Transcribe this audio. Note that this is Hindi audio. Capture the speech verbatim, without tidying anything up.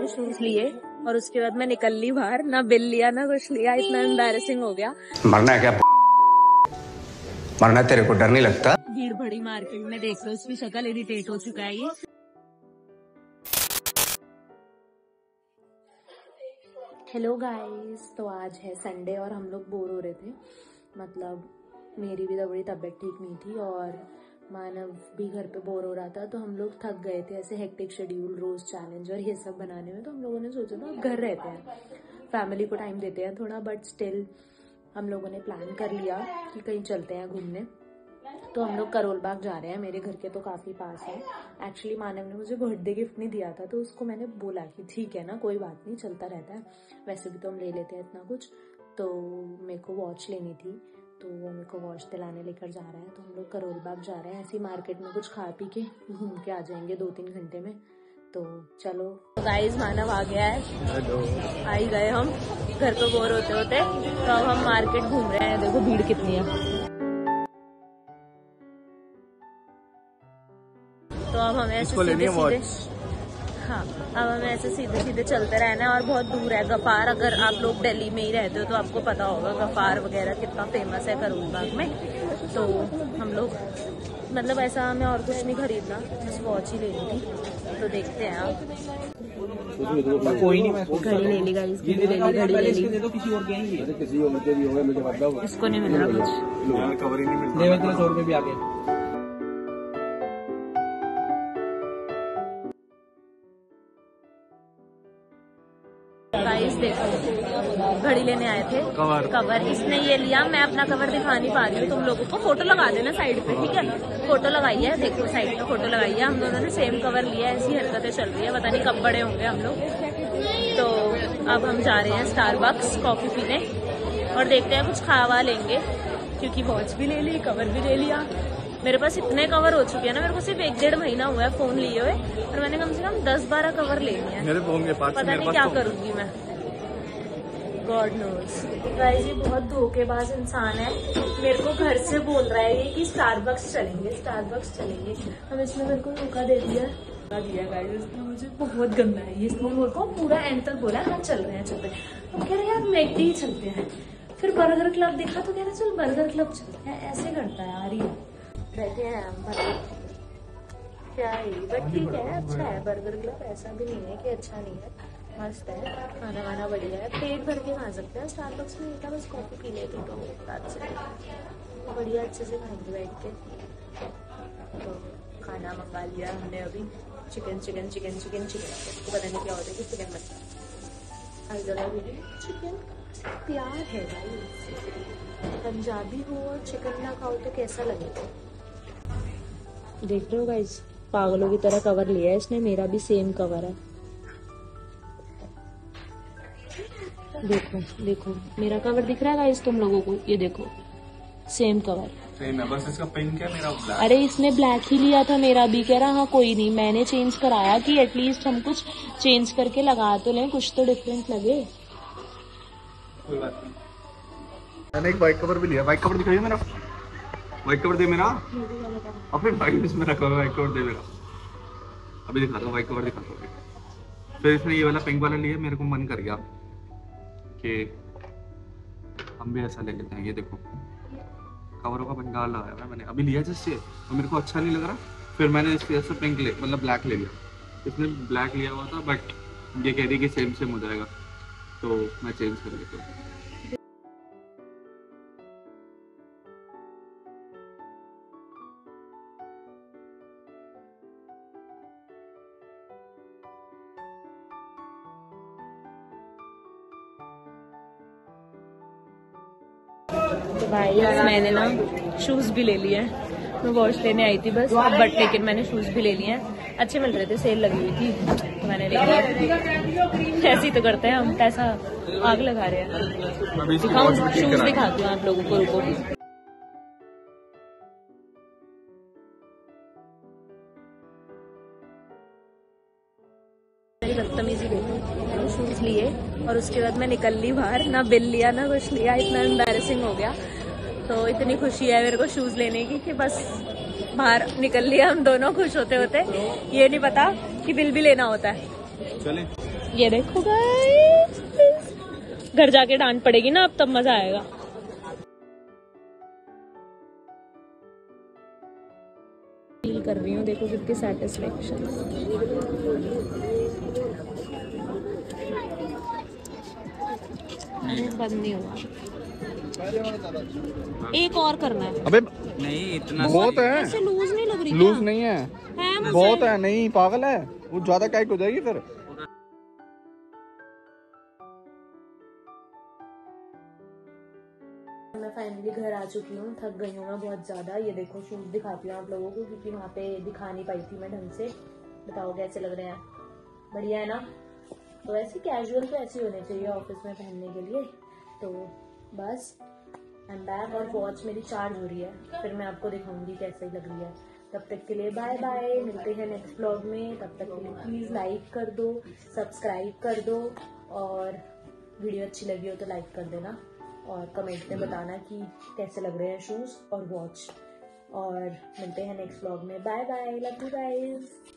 मैंने शूज लिए और उसके बाद मैं निकल ली बाहर, ना बिल लिया ना कुछ लिया, इतना एम्बैरेसिंग हो गया। मरना है क्या? मरना तेरे को डर नहीं लगता? भीड़ भड़ी मार्केट में देख लो, उसकी शक्ल इरिटेट हो चुका है ये। हेलो गाइस, तो आज है संडे और हम लोग बोर हो रहे थे। मतलब मेरी भी थोड़ी तबीयत ठीक नहीं थी और मानव भी घर पे बोर हो रहा था, तो हम लोग थक गए थे ऐसे हेक्टिक शेड्यूल, रोज चैलेंज और ये सब बनाने में। तो हम लोगों ने सोचा था घर रहते हैं, फैमिली को टाइम देते हैं थोड़ा, बट स्टिल हम लोगों ने प्लान कर लिया कि कहीं चलते हैं घूमने। तो हम लोग करोल बाग जा रहे हैं, मेरे घर के तो काफ़ी पास है। एक्चुअली मानव ने मुझे बर्थडे गिफ्ट नहीं दिया था, तो उसको मैंने बोला कि ठीक है ना, कोई बात नहीं, चलता रहता है, वैसे भी तो हम ले लेते हैं इतना कुछ। तो मेरे को वॉच लेनी थी, तो वो मेरे को वॉच दिलाने लेकर जा रहा है। तो हम लोग करोल बाग जा रहे हैं, ऐसी मार्केट में कुछ खा पी के घूम के आ जाएंगे दो तीन घंटे में। तो चलो गाइस, मानव आ गया है। हेलो। आ ही गए हम, घर पे बोर होते होते। तो अब हम मार्केट घूम रहे हैं, देखो भीड़ कितनी है। तो अब हमें ऐसे सीधे सीधे हाँ अब हमें ऐसे सीधे सीधे चलते रहना है और बहुत दूर है गफार। अगर आप लोग दिल्ली में ही रहते हो तो आपको पता होगा गफार वगैरह कितना फेमस है करोल बाग में। तो हम लोग मतलब ऐसा हमें और कुछ नहीं खरीदना, बस वॉच ही लेनी थी। तो देखते हैं आप। कोई नहीं, घड़ी ले ली गाइस, घड़ी ले ली, घड़ी ले ली। किसी और के किसी और के भी होगा, मुझे मतलब इसको नहीं मिल रहा कुछ, कवर ही नहीं मिल रहा। सौ रुपए भी आ गए। गाइस देखो, घड़ी लेने आए थे, कवर कवर इसने ये लिया। मैं अपना कवर दिखा नहीं पा रही हूँ तुम लोगों को, फोटो लगा देना साइड पे, ठीक है? फोटो लगाई है, देखो साइड पे फोटो लगाई है। हम दोनों ने सेम कवर लिया है, ऐसी हरकतें चल रही है, पता नहीं कब बड़े होंगे हम लोग। तो अब हम जा रहे हैं स्टारबक्स कॉफी पीने और देखते हैं कुछ खावा लेंगे, क्योंकि वॉच भी ले ली, कवर भी ले लिया। मेरे पास इतने कवर हो चुके हैं ना, मेरे को सिर्फ एक डेढ़ महीना हुआ है फोन लिए हुए और मैंने कम से कम दस बारह कवर ले लिए हैं मेरे फोन के पास। पता नहीं क्या करूंगी मैं, गॉड नोज। गाइस ये बहुत धोखेबाज इंसान है, मेरे को घर से बोल रहा है ये कि स्टारबक्स चलेंगे, स्टारबक्स चलेंगे। अब इसने मेरे को धोखा दे दिया दिया गाइस, इसने मुझे बहुत गंदा है। इसने मेरे को पूरा एंड तक बोला हाँ चल रहे हैं चल रहे हैं। अब कह रहे यार मैकडी ही चलते हैं, फिर बर्गर क्लब देखा तो कह रहे चल बर्गर क्लब चलते हैं। ऐसे करता है यार ये। बैठे हैं हम, क्या है, बट ठीक है, अच्छा है बर्गर क्लब, ऐसा भी नहीं है कि अच्छा नहीं है, मस्त है, खाना वाना बढ़िया है, पेट भर के खा सकते हैं। स्टारबक्स में था बस कॉफी पी लेते तो रात से बढ़िया अच्छे से खाएंगे बैठ के। तो खाना मंगा लिया हमने अभी, chicken chicken chicken chicken chicken इसको पता नहीं क्या होता है कि चिकन मसाला हर जगह भी चिकन प्यार है भाई। पंजाबी हो और चिकन ना खाओ तो कैसा लगेगा। देख रहे हो गाइस, पागलों की तरह कवर लिया है इसने, मेरा भी सेम कवर है। देखो देखो मेरा कवर दिख रहा है गाइस तुम लोगों को, ये देखो सेम कवर सेम है, बस इसका पिंक है, मेरा ब्लैक। अरे इसने ब्लैक ही लिया था, मेरा भी कह रहा हाँ कोई नहीं, मैंने चेंज कराया कि एटलीस्ट हम कुछ चेंज करके लगा तो लें, कुछ तो डिफरेंट लगे। कोई बात नहीं। मैंने एक व्हाइट कवर भी लिया, व्हाइट कवर दिखाइए मेरा, व्हाइट कवर दे मेरा, अपने व्हाइट इसमें रखा हुआ व्हाइट कवर दे मेरा। अभी दिखाता हूँ व्हाइट कवर दिखाता हूँ। फिर इसने ये वाला पिंक वाला लिया, मेरे को मन कर गया कि हम भी ऐसा ले लेते हैं। ये देखो कवरों का बंगाल लगाया हुआ है मैंने, अभी लिया जिससे तो मेरे को अच्छा नहीं लग रहा, फिर मैंने इसकी वजह से पिंक ले मतलब ब्लैक ले लिया। इसने ब्लैक लिया हुआ था बट ये कह रही कि सेम सेम हो जाएगा, तो मैं चेंज कर लेता हूँ। तो भाई मैंने ना शूज भी ले लिए हैं, मैं वॉच लेने आई थी बस, बट लेकिन मैंने शूज भी ले लिए हैं, अच्छे मिल रहे थे, सेल लगी हुई थी तो मैंने ले लिया। ऐसे ही तो करते हैं हम, पैसा आग लगा रहे हैं। दिखाऊं शूज दिखाती हूँ आप लोगों को, रुको। बदतमीजी देखो, मैंने शूज लिए और उसके बाद मैं निकल ली बाहर, ना बिल लिया ना कुछ लिया, इतना एम्बैरेसिंग हो गया। तो इतनी खुशी है मेरे को शूज लेने की कि बस बाहर निकल लिया, हम दोनों खुश होते होते। ये नहीं पता कि बिल भी लेना होता है। चलें। ये देखो गाइस, घर जाके डांट पड़ेगी ना, अब तब मजा आएगा। फील कर रही हूँ, देखो कितनी सेटिस्फेक्शन। बंद नहीं हुआ, एक और करना है। अबे नहीं इतना बहुत है, ऐसे लूज नहीं लग रही क्या? लूज नहीं है, है मुझे। बहुत है। नहीं पागल है वो, ज्यादा टाइट हो जाएगी फिर। मैं फाइनली घर आ चुकी हूँ, थक गई हूँ मैं बहुत ज्यादा। ये देखो शूज दिखाती हूँ आप लोगों को, क्योंकि वहाँ पे दिखा नहीं पाई थी मैं ढंग से। बताओ कैसे लग रहे हैं, बढ़िया है ना? तो ऐसे कैजुअल तो ऐसे होने चाहिए ऑफिस में पहनने के लिए। तो बस आई एम बैक, और वॉच मेरी चार्ज हो रही है, फिर मैं आपको दिखाऊंगी कैसे लग रही है। तब तक के लिए बाय बाय, मिलते हैं नेक्स्ट ब्लॉग में। तब तक के लिए प्लीज लाइक कर दो, सब्सक्राइब कर दो, और वीडियो अच्छी लगी हो तो लाइक कर देना, और कमेंट में बताना कि कैसे लग रहे हैं शूज और वॉच। और मिलते हैं नेक्स्ट ब्लॉग में, bye bye, love you guys.